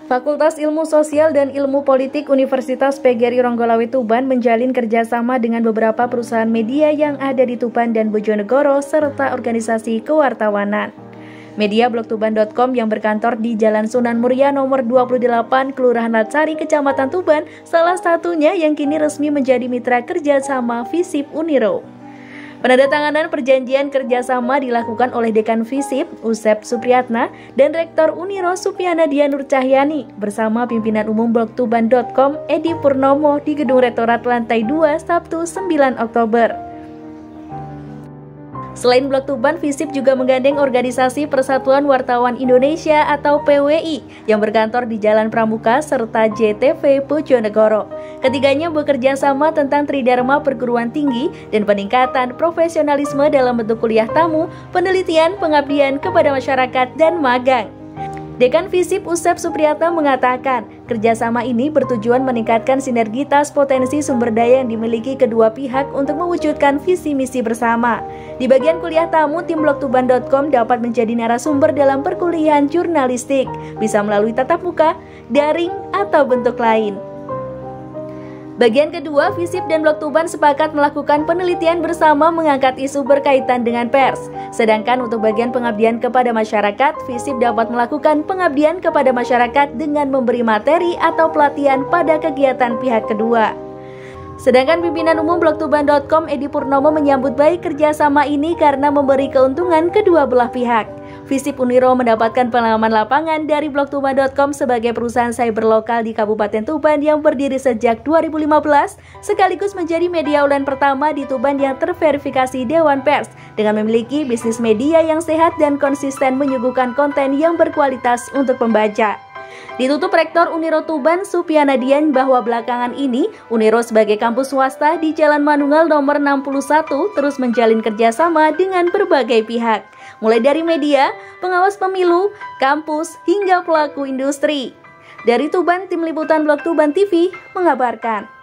Fakultas Ilmu Sosial dan Ilmu Politik Universitas PGRI Ronggolawe Tuban menjalin kerjasama dengan beberapa perusahaan media yang ada di Tuban dan Bojonegoro serta organisasi kewartawanan. Media blogtuban.com yang berkantor di Jalan Sunan Muria nomor 28, Kelurahan Latsari, Kecamatan Tuban, salah satunya yang kini resmi menjadi mitra kerjasama FISIP Uniro. Penandatanganan perjanjian kerjasama dilakukan oleh Dekan FISIP, Usep Supriyatna, dan Rektor Uniro Supiana Dia Nur Cahyani bersama pimpinan umum blogtuban.com Edi Purnomo di Gedung Rektorat Lantai 2 Sabtu 9 Oktober. Selain Blog Tuban, FISIP juga menggandeng organisasi Persatuan Wartawan Indonesia atau PWI yang berkantor di Jalan Pramuka serta JTV Bojonegoro. Ketiganya bekerja sama tentang tridharma perguruan tinggi dan peningkatan profesionalisme dalam bentuk kuliah tamu, penelitian, pengabdian kepada masyarakat, dan magang. Dekan FISIP Usep Supriyatna mengatakan, kerjasama ini bertujuan meningkatkan sinergitas potensi sumber daya yang dimiliki kedua pihak untuk mewujudkan visi misi bersama. Di bagian kuliah tamu, tim blogtuban.com dapat menjadi narasumber dalam perkuliahan jurnalistik, bisa melalui tatap muka, daring, atau bentuk lain. Bagian kedua, FISIP dan Blog Tuban sepakat melakukan penelitian bersama mengangkat isu berkaitan dengan pers. Sedangkan untuk bagian pengabdian kepada masyarakat, FISIP dapat melakukan pengabdian kepada masyarakat dengan memberi materi atau pelatihan pada kegiatan pihak kedua. Sedangkan pimpinan umum blogtuban.com Edi Purnomo menyambut baik kerjasama ini karena memberi keuntungan kedua belah pihak. FISIP Uniro mendapatkan pengalaman lapangan dari blogtuban.com sebagai perusahaan cyber lokal di Kabupaten Tuban yang berdiri sejak 2015, sekaligus menjadi media online pertama di Tuban yang terverifikasi Dewan Pers dengan memiliki bisnis media yang sehat dan konsisten menyuguhkan konten yang berkualitas untuk pembaca. Ditutup Rektor Uniro Tuban Supiana Dian bahwa belakangan ini Uniro sebagai kampus swasta di Jalan Manunggal nomor 61 terus menjalin kerjasama dengan berbagai pihak, mulai dari media, pengawas pemilu, kampus, hingga pelaku industri. Dari Tuban, Tim Liputan Blog Tuban TV mengabarkan.